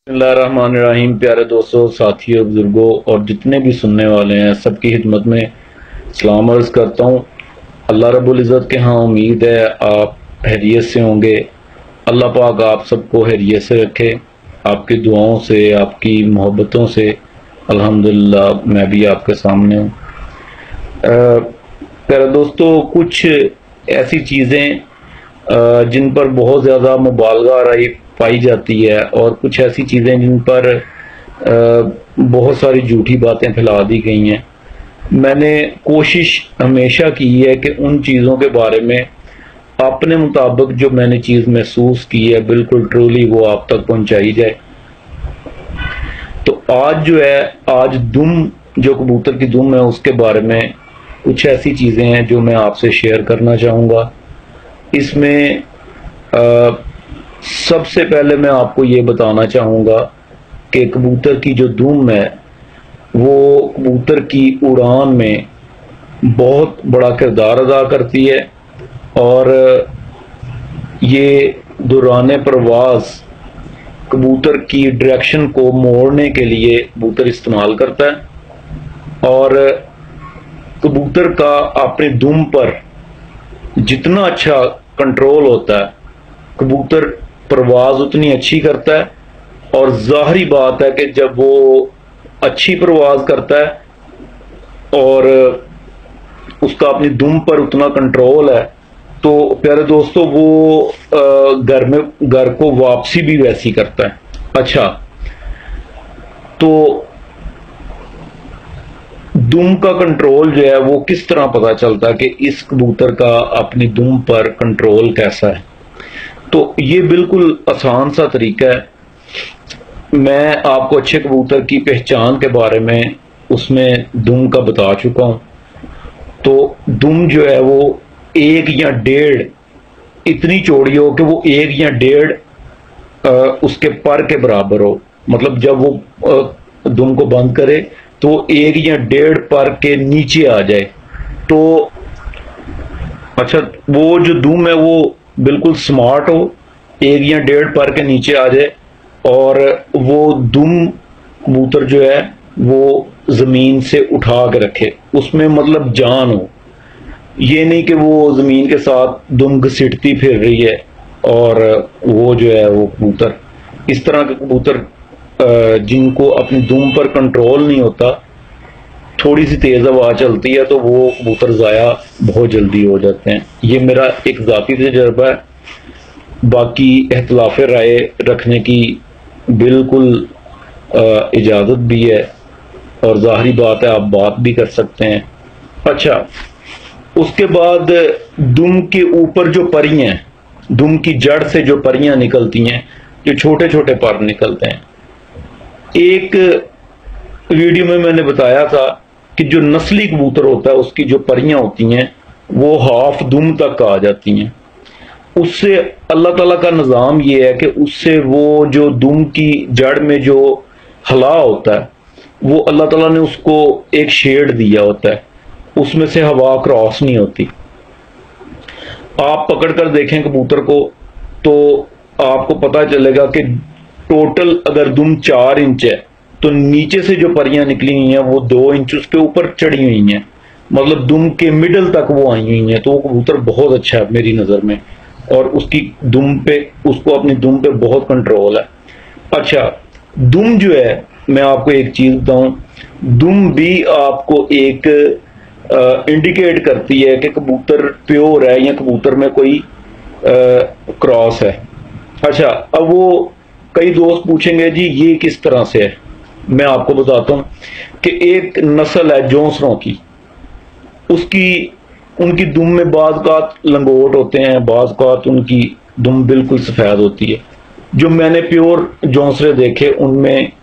बिस्मिल्लाहिर्रहमानिर्रहीम। प्यारे दोस्तों, साथियों, बुजुर्गों और जितने भी सुनने वाले हैं सबकी खिदमत में सलाम अर्ज करता हूँ। अल्लाह रब्बुल इज़्ज़त के यहाँ उम्मीद है आप खैरियत से होंगे। अल्लाह पाक आप सबको खैरियत से रखे, आपकी दुआओं से, आपकी मोहब्बतों से अल्हम्दुलिल्लाह मैं भी आपके सामने हूँ। प्यारे दोस्तों, कुछ ऐसी चीज़ें जिन पर बहुत ज़्यादा मुबालगा आराई पाई जाती है और कुछ ऐसी चीज़ें जिन पर बहुत सारी झूठी बातें फैला दी गई हैं। मैंने कोशिश हमेशा की है कि उन चीज़ों के बारे में अपने मुताबिक जो मैंने चीज़ महसूस की है बिल्कुल ट्रूली वो आप तक पहुंचाई जाए। तो आज जो है, आज दुम, जो कबूतर की दुम है, उसके बारे में कुछ ऐसी चीज़ें हैं जो मैं आपसे शेयर करना चाहूँगा। इसमें सबसे पहले मैं आपको ये बताना चाहूँगा कि कबूतर की जो दुम है वो कबूतर की उड़ान में बहुत बड़ा किरदार अदा करती है और ये दौरान परवाज़ कबूतर की डायरेक्शन को मोड़ने के लिए कबूतर इस्तेमाल करता है। और कबूतर का अपनी दुम पर जितना अच्छा कंट्रोल होता है, कबूतर परवाज़ उतनी अच्छी करता है। और ज़ाहरी बात है कि जब वो अच्छी परवाज़ करता है और उसका अपनी दुम पर उतना कंट्रोल है तो प्यारे दोस्तों वो घर को वापसी भी वैसी करता है। अच्छा, तो दुम का कंट्रोल जो है वो किस तरह पता चलता है कि इस कबूतर का अपनी दुम पर कंट्रोल कैसा है? तो ये बिल्कुल आसान सा तरीका है। मैं आपको अच्छे कबूतर की पहचान के बारे में उसमें दुम का बता चुका हूँ। तो दुम जो है वो 1 या 1.5 इतनी चौड़ी हो कि वो 1 या 1.5 उसके पर के बराबर हो। मतलब जब वो दुम को बंद करे तो 1 या 1.5 पर के नीचे आ जाए। तो अच्छा, वो जो दुम है वो बिल्कुल स्मार्ट हो, 1 या 1.5 पर के नीचे आ जाए और वो दुम कबूतर जो है वो ज़मीन से उठा के रखे, उसमें मतलब जान हो। ये नहीं कि वो ज़मीन के साथ दुम घसीटती फिर रही है और वो जो है वो कबूतर, इस तरह के कबूतर जिनको अपनी दुम पर कंट्रोल नहीं होता, थोड़ी सी तेज़ हवा चलती है तो वो कबूतर ज़ाया बहुत जल्दी हो जाते हैं। ये मेरा एक ज़ाती तजर्बा है। बाकी इख्तिलाफ राय रखने की बिल्कुल इजाज़त भी है और ज़ाहरी बात है आप बात भी कर सकते हैं। अच्छा, उसके बाद दुम के ऊपर जो परियां हैं, दुम की जड़ से जो परियां निकलती हैं, जो छोटे छोटे पर निकलते हैं। एक वीडियो में मैंने बताया था कि जो नस्ली कबूतर होता है उसकी जो परियां होती हैं वो हाफ दुम तक आ जाती हैं। उससे अल्लाह ताला का निज़ाम ये है कि उससे वो जो दुम की जड़ में जो हला होता है वो अल्लाह ताला ने उसको एक शेड दिया होता है, उसमें से हवा क्रॉस नहीं होती। आप पकड़ कर देखें कबूतर को तो आपको पता चलेगा कि टोटल अगर दुम 4 इंच है तो नीचे से जो परियां निकली हुई हैं वो 2 इंच उसके ऊपर चढ़ी हुई हैं, मतलब दुम के मिडल तक वो आई हुई हैं। तो वो कबूतर बहुत अच्छा है मेरी नज़र में और उसकी दुम पे, उसको अपनी दुम पे बहुत कंट्रोल है। अच्छा, दुम जो है, मैं आपको एक चीज़ बताऊं, दुम भी आपको एक इंडिकेट करती है कि कबूतर प्योर है या कबूतर में कोई क्रॉस है। अच्छा, अब वो कई दोस्त पूछेंगे जी ये किस तरह से है? मैं आपको बताता हूँ कि एक नस्ल है जोंसरों की, उसकी उनकी दुम में बाज़ लंगोट होते हैं, बाज़ उनकी दुम बिल्कुल सफ़ेद होती है। जो मैंने प्योर जोंसरे देखे उनमें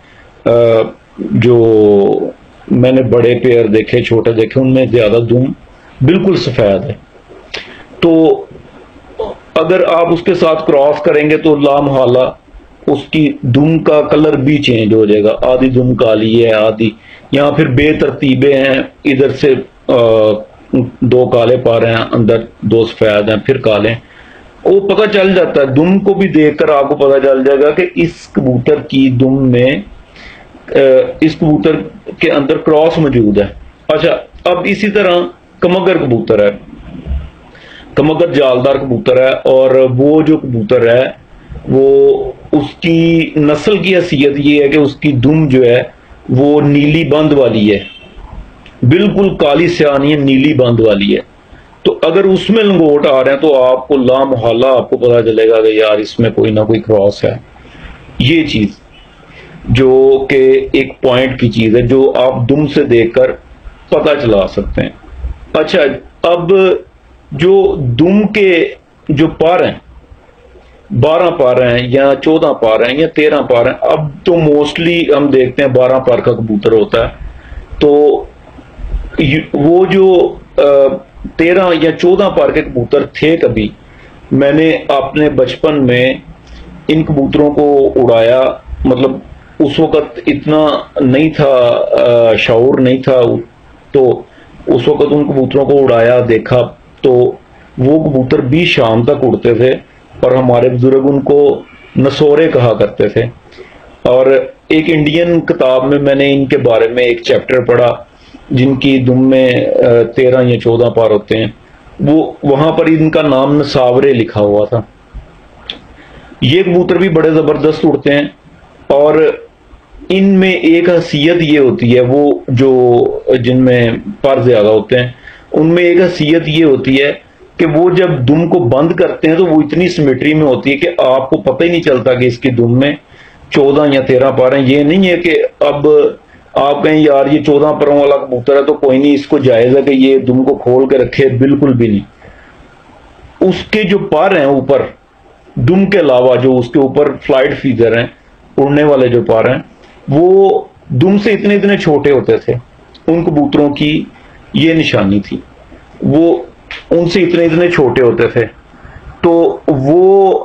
जो मैंने बड़े पेयर देखे, छोटे देखे, उनमें ज़्यादा दुम बिल्कुल सफ़ेद है। तो अगर आप उसके साथ क्रॉस करेंगे तो लामहला उसकी दुम का कलर भी चेंज हो जाएगा। आधी दुम काली है, आधी, यहाँ फिर बेतरतीबे हैं, इधर से 2 काले पा रहे हैं, अंदर 2 सफ़ेद हैं, फिर काले। وہ پتہ چل جاتا ہے، دم کو بھی دیکھ کر آپ کو پتہ چل جائے گا کہ اس کبوتر کی دم میں اس کبوتر کے اندر کراس موجود ہے۔ اچھا، اب اسی طرح کمگر کبوتر ہے، کمگر جالدار کبوتر ہے، اور وہ جو کبوتر ہے وہ اس کی نسل کی حیثیت یہ ہے کہ اس کی دم جو ہے وہ نیلی بند والی ہے، بالکل کالی سیاہ نہیں ہے، نیلی بند والی ہے۔ تو اگر اس میں لنگوٹ آ رہے ہیں تو آپ کو لامحالہ آپ کو پتا چلے گا کہ یار اس میں کوئی نہ کوئی کراس ہے۔ یہ چیز جو کہ ایک پوائنٹ کی چیز ہے جو آپ دم سے دیکھ کر پتہ چلا سکتے ہیں۔ اچھا، اب جو دم کے جو پار ہیں، 12 پار ہیں یا 14 پار ہیں یا 13 پار ہیں، اب تو موسٹلی ہم دیکھتے ہیں 12 پار کا کبوتر ہوتا ہے، تو وہ جو 13 یا 14 پار کے کبوتر تھے، کبھی میں نے اپنے بچپن میں ان کبوتروں کو اڑایا، مطلب اس وقت اتنا نہیں تھا، شعور نہیں تھا، تو اس وقت ان کبوتروں کو اڑایا، دیکھا، تو وہ کبوتر بھی شام تک اڑتے تھے، اور ہمارے بزرگ ان کو نسورے کہا کرتے تھے۔ اور ایک انڈین کتاب میں نے ان کے بارے میں ایک چیپٹر پڑھا جن کی دم میں 13 یا 14 پار ہوتے ہیں، وہاں پر ان کا نام نساورے لکھا ہوا تھا۔ یہ کبوتر بھی بڑے زبردست اڑتے ہیں، اور ان میں ایک حیثیت یہ ہوتی ہے، وہ جو جن میں پر زیادہ ہوتے ہیں ان میں ایک حیثیت یہ ہوتی ہے کہ وہ جب دم کو بند کرتے ہیں تو وہ اتنی سمیٹری میں ہوتی ہے کہ آپ کو پتہ ہی نہیں چلتا کہ اس کی دم میں 14 یا 13 پر ہیں۔ یہ نہیں ہے کہ اب آپ کہیں یار یہ 14 پروں والا کبوتر ہے تو کوئی نہیں، اس کو جائز ہے کہ یہ دم کو کھول کے رکھے، بالکل بھی نہیں۔ اس کے جو پر ہیں اوپر دم کے علاوہ، جو اس کے اوپر فلائٹ فیزر ہیں، اڑنے والے جو پر ہیں، وہ دم سے اتنے اتنے چھوٹے ہوتے تھے۔ ان کبوتروں کی یہ نشانی تھی، وہ ان سے اتنے اتنے چھوٹے ہوتے تھے۔ تو وہ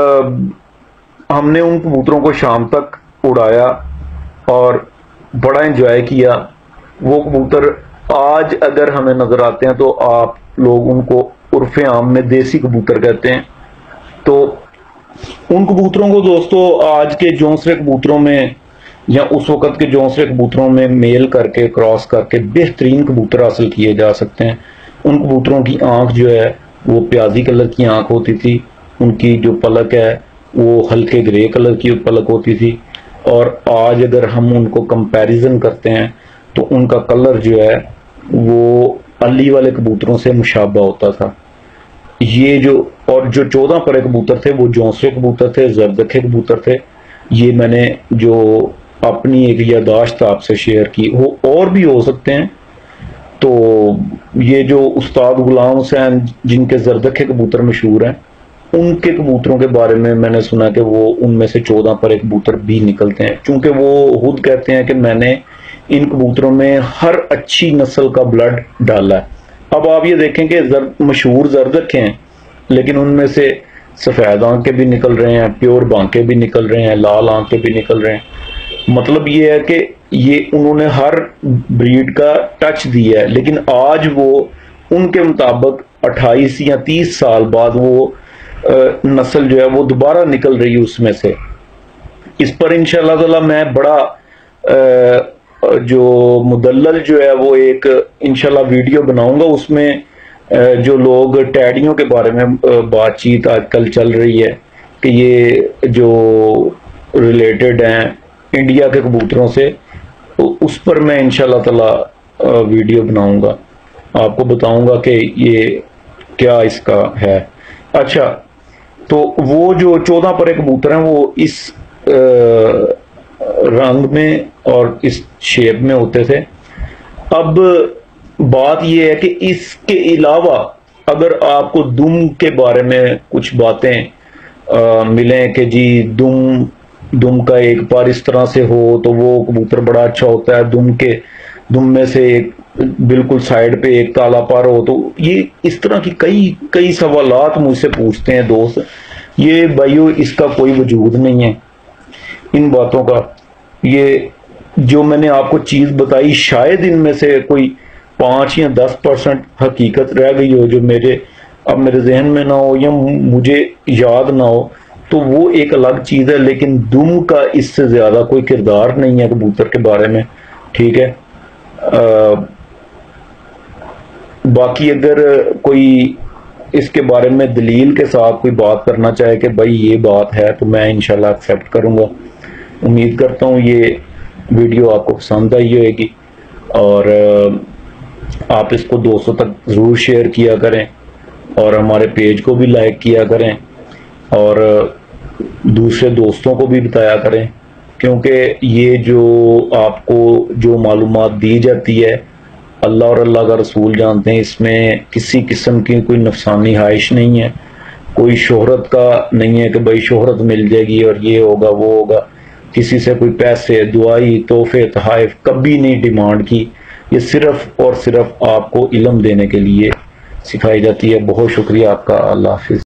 ہم نے ان کبوتروں کو شام تک اڑایا اور بڑا انجوائے کیا۔ وہ کبوتر آج اگر ہمیں نظر آتے ہیں تو آپ لوگ ان کو عرف عام میں دیسی کبوتر کہتے ہیں۔ تو ان کبوتروں کو دوستو آج کے جونسرے کبوتروں میں یا اس وقت کے جونسرے کبوتروں میں میل کر کے، کراس کر کے بہترین کبوتر حاصل کیے جا سکتے ہیں۔ ان کبوتروں کی آنکھ جو ہے وہ پیازی کلر کی آنکھ ہوتی تھی، ان کی جو پلک ہے وہ ہلکے گرے کلر کی پلک ہوتی تھی، اور آج اگر ہم ان کو کمپیریزن کرتے ہیں تو ان کا کلر جو ہے وہ علی والے کبوتروں سے مشابہ ہوتا تھا۔ یہ جو 14 پرے کبوتر تھے وہ جونسرے کبوتر تھے، زردکھے کبوتر تھے۔ یہ میں نے جو اپنی ایک یادداشت آپ سے شیئر کی، وہ اور بھی ہو سکتے ہیں۔ تو یہ جو استاد غلام حسین جن کے زردکھے کبوتر مشہور ہیں، ان کے کبوتروں کے بارے میں نے سنا کہ وہ ان میں سے 14 پرے کبوتر بھی نکلتے ہیں، چونکہ وہ خود کہتے ہیں کہ میں نے ان کبوتروں میں ہر اچھی نسل کا بلڈ ڈالا ہے۔ اب آپ یہ دیکھیں کہ مشہور زردکھے ہیں، لیکن ان میں سے سفید آنکھیں بھی نکل رہے ہیں، پیور بانکے بھی نکل رہے ہیں، لال آنکھیں بھی نکل رہے ہیں۔ مطلب یہ ہے کہ یہ انہوں نے ہر بریڈ کا ٹچ دیا ہے، لیکن آج وہ ان کے مطابق 28 یا 30 سال بعد وہ نسل جو ہے وہ دوبارہ نکل رہی ہے اس میں سے۔ اس پر انشاءاللہ تعالی میں بڑا جو مدلل جو ہے وہ ایک انشاءاللہ ویڈیو بناؤں گا، اس میں جو لوگ ٹیڈیوں کے بارے میں بات چیت آج کل چل رہی ہے کہ یہ جو ریلیٹڈ ہیں انڈیا کے کبوتروں سے، اس پر میں انشاءاللہ تعالی ویڈیو بناؤں گا، آپ کو بتاؤں گا کہ یہ کیا اس کا ہے۔ اچھا، تو وہ جو 14 پرے کبوتر ہیں وہ اس رنگ میں اور اس شیپ میں ہوتے تھے۔ اب بات یہ ہے کہ اس کے علاوہ اگر آپ کو دم کے بارے میں کچھ باتیں ملیں کہ جی دم کا ایک بار اس طرح سے ہو تو وہ کبوتر بڑا اچھا ہوتا ہے، دم میں سے ایک بالکل سائیڈ پہ ایک کالا پر ہو، تو یہ اس طرح کی کئی سوالات مجھ سے پوچھتے ہیں دوست۔ یہ بھائیو اس کا کوئی وجود نہیں ہے ان باتوں کا۔ یہ جو میں نے آپ کو چیز بتائی شاید ان میں سے کوئی 5 یا 10% حقیقت رہ گئی ہو جو میرے اب میرے ذہن میں نہ ہو یا مجھے یاد نہ ہو تو وہ ایک الگ چیز ہے، لیکن دم کا اس سے زیادہ کوئی کردار نہیں ہے کبوتر کے بارے میں، ٹھیک ہے۔ باقی اگر کوئی اس کے بارے میں دلیل کے ساتھ کوئی بات کرنا چاہے کہ بھائی یہ بات ہے، تو میں انشاءاللہ ایکسیپٹ کروں گا۔ امید کرتا ہوں یہ ویڈیو آپ کو پسند آئی ہوئے گی، اور آپ اس کو دوستوں تک ضرور شیئر کیا کریں، اور ہمارے پیج کو بھی لائک کیا کریں، اور دوسرے دوستوں کو بھی بتایا کریں، کیونکہ یہ جو آپ کو جو معلومات دی جاتی ہے اللہ اور اللہ کا رسول جانتے ہیں، اس میں کسی قسم کی کوئی نفسانی خواہش نہیں ہے، کوئی شہرت کا نہیں ہے کہ بھائی شہرت مل جائے گی اور یہ ہوگا وہ ہوگا، کسی سے کوئی پیسے، دعائی، تحفے، تحائف کبھی نہیں ڈیمانڈ کی۔ یہ صرف اور صرف آپ کو علم دینے کے لیے سکھائی جاتی ہے۔ بہت شکریہ آپ کا، اللہ حافظ۔